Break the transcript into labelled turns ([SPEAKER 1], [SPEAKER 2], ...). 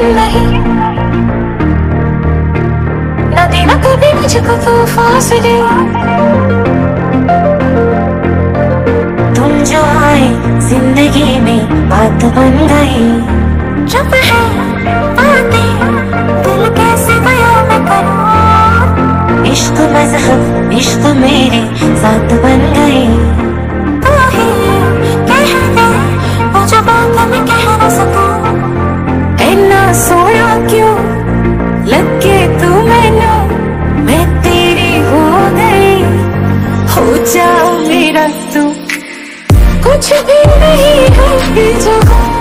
[SPEAKER 1] नहीं, न देना कभी मुझको तू फासले। तुम जो आए जिंदगी में बात बन गई, चुप है बातें दिल कैसे बयां मैं करूं। इश्क मजहब इश्क मेरे साथ बन गई, तू ही कह दे वो जो बात मैं कह न सकूं। इतना सोया क्यों लगे तू मैनू, मैं तेरी हो गई, हो जा मेरा तू। कुछ भी नहीं है ये जगह,